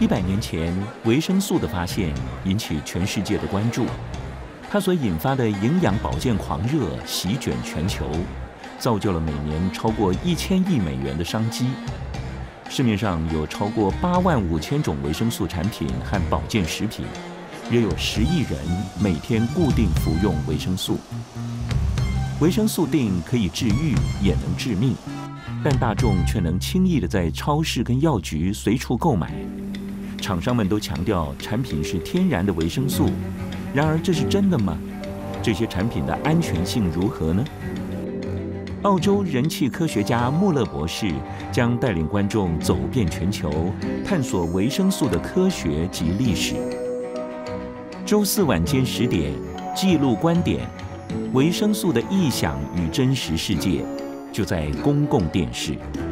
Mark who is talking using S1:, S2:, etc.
S1: 100年前，维生素的发现引起全世界的关注，它所引发的营养保健狂热席卷全球，造就了每年超过1000亿美元的商机。市面上有超过85000种维生素产品和保健食品，约有10亿人每天固定服用维生素。维生素锭可以治愈，也能致命，但大众却能轻易地在超市跟药局随处购买。厂商们都强调产品是天然的维生素，然而这是真的吗？这些产品的安全性如何呢？澳洲人气科学家穆勒博士将带领观众走遍全球，探索维生素的科学及历史。周四晚间10点，记录观点，维生素的异想与真实世界，就在公共电视。